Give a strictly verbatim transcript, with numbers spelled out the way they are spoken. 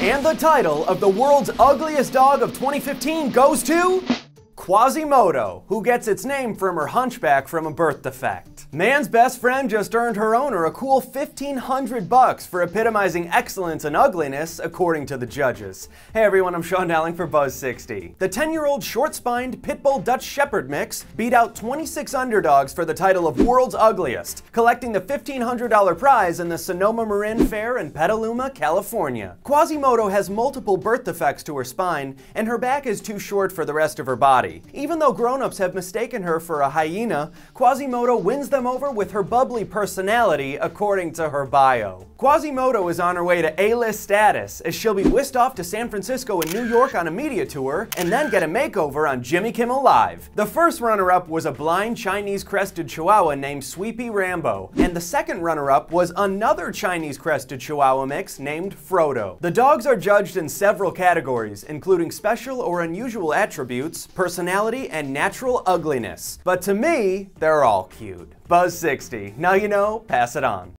And the title of the world's ugliest dog of twenty fifteen goes to Quasimodo, who gets its name from her hunchback from a birth defect. Man's best friend just earned her owner a cool fifteen hundred bucks for epitomizing excellence and ugliness, according to the judges. Hey everyone, I'm Sean Dowling for Buzz sixty. The ten-year-old short-spined Pitbull Dutch Shepherd mix beat out twenty-six underdogs for the title of World's Ugliest, collecting the fifteen hundred dollar prize in the Sonoma Marin Fair in Petaluma, California. Quasimodo has multiple birth defects to her spine, and her back is too short for the rest of her body. Even though grown-ups have mistaken her for a hyena, Quasimodo wins them over with her bubbly personality, according to her bio. Quasimodo is on her way to A-list status, as she'll be whisked off to San Francisco and New York on a media tour, and then get a makeover on Jimmy Kimmel Live. The first runner-up was a blind Chinese crested Chihuahua named Sweepy Rambo, and the second runner-up was another Chinese crested Chihuahua mix named Frodo. The dogs are judged in several categories, including special or unusual attributes, personality, and natural ugliness. But to me, they're all cute. Buzz sixty. Now you know, pass it on.